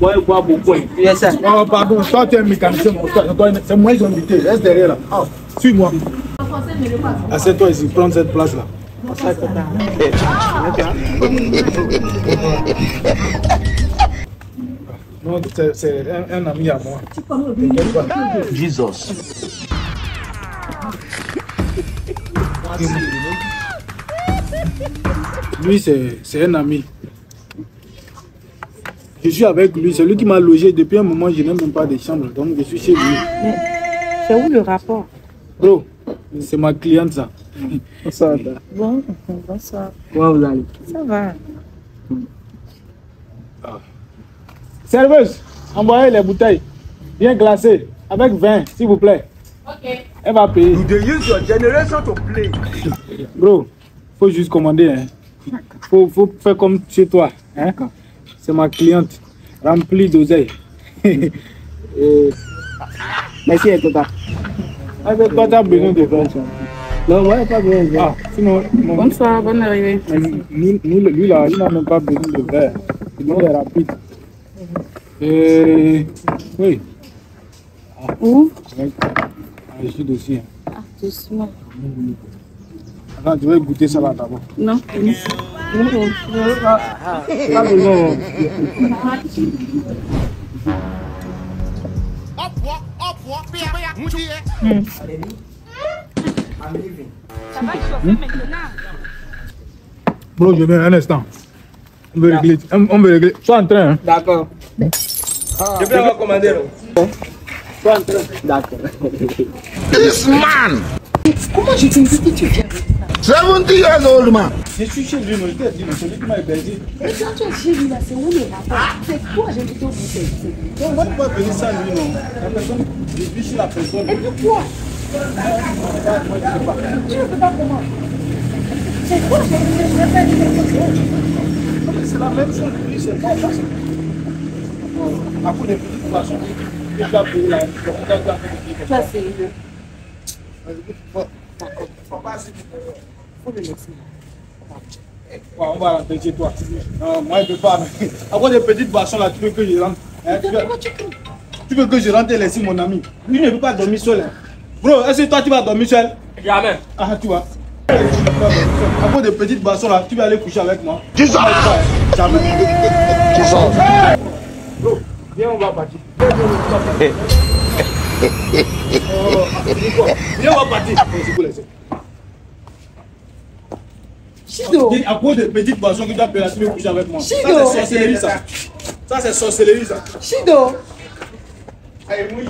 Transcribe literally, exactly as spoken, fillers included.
bois bois beaucoup. Yes, sir. Oh, pardon, toi tu es mécanicien, c'est moi ils ont invité. Reste derrière là. Oh, suis-moi. Assieds-toi ici, prends cette place là. Non, c'est un, un ami à moi. Jesus. Lui, c'est un ami. Je suis avec lui, c'est lui qui m'a logé. Depuis un moment, je n'ai même pas de chambre, donc je suis chez lui. C'est où le rapport? Bro, c'est ma cliente ça. Bonsoir. Bon, bonsoir. Comment vous allez? Ça va. Ah. Serveuse, envoyez les bouteilles bien glacées avec vin, s'il vous plaît. Ok. Elle va payer. You dey use your generation to play. Bro, faut juste commander. Hein. Faut, faut faire comme chez toi. Hein. C'est ma cliente, remplie d'oseille. Et... Merci à toi. Avec toi, tu as besoin de faire ça. Non, moi, pas besoin de verre. Ah, sinon, mon... Bonsoir, bonne arrivée. Nous, nous, lui là, il n'a même pas besoin de verre. Il est rapide. Et... Oui. Ah. Où? Je suis aussi. Ah, doucement. Attends, tu vas goûter ça là d'abord. Non. Pas besoin. Hmm. Ça va chauffer maintenant. Bro, je viens un instant. On veut régler. On, on veut régler. Sois en train. Hein. D'accord. Ah. Je peux avoir commandé. Sois en train. D'accord. This man! Comment je t'ai dit que tu viens? seventy years old man! Je suis chez lui, je t'ai dit, c'est lui qui m'a hébergé. Mais quand tu es chez lui là, c'est où le rapport? C'est quoi j'ai dit au bouteille? Donc, on ne peut pas venir sans lui, non. La personne, je vis chez la personne. Et puis quoi? Tu ne peux pas comment? C'est quoi j'ai dit? Je vais faire quelque chose. C'est la même chose, lui, c'est pas ça. À coup de petites poissons, il doit payer la. Ça, c'est le. D'accord. Faut le laisser. Ouais, on va rentrer chez toi. Non, moi, je ne peux pas. À quoi des petites boissons là, tu veux que je rentre? Hein, tu, veux, tu veux que je rentre et laisser mon ami? Lui ne peut pas dormir seul. Hein. Bro, est-ce que toi tu vas dormir seul? Jamais. Ah, tu vois. À quoi des petites boissons là, tu vas aller coucher avec moi? Jesus! Jamais. Jesus! Bro, viens, on va partir. Viens, on va partir. C'est pour laisser. Chido! À cause de petites boissons que tu as payé, tu veux coucher avec moi. Chido! Ça, c'est sorcellerie, ça. Ça, c'est sorcellerie, ça. Chido! Allez, oui.